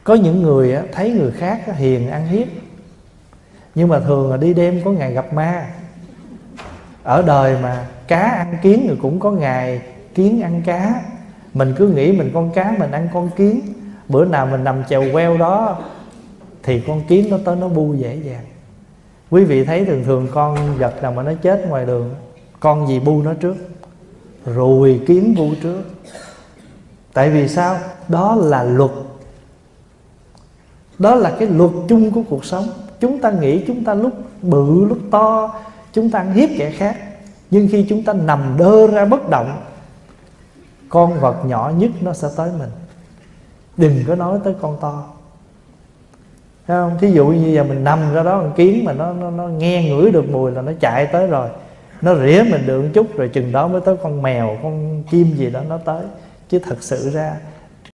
Có những người á, thấy người khác á, hiền ăn hiếp, nhưng mà thường là đi đêm có ngày gặp ma. Ở đời mà cá ăn kiến rồi cũng có ngày kiến ăn cá. Mình cứ nghĩ mình con cá mình ăn con kiến, bữa nào mình nằm chèo queo đó thì con kiến nó tới nó bu dễ dàng. Quý vị thấy thường thường con vật nào mà nó chết ngoài đường, con gì bu nó trước? Ruồi kiến bu trước. Tại vì sao? Đó là luật. Đó là cái luật chung của cuộc sống. Chúng ta nghĩ chúng ta lúc bự lúc to chúng ta ăn hiếp kẻ khác, nhưng khi chúng ta nằm đơ ra bất động, con vật nhỏ nhất nó sẽ tới mình. Đừng có nói tới con to. Thấy không? Thí dụ như giờ mình nằm ra đó, con kiến mà nó nghe ngửi được mùi là nó chạy tới rồi, nó rỉa mình được một chút rồi chừng đó mới tới con mèo, con chim gì đó nó tới. Chứ thật sự ra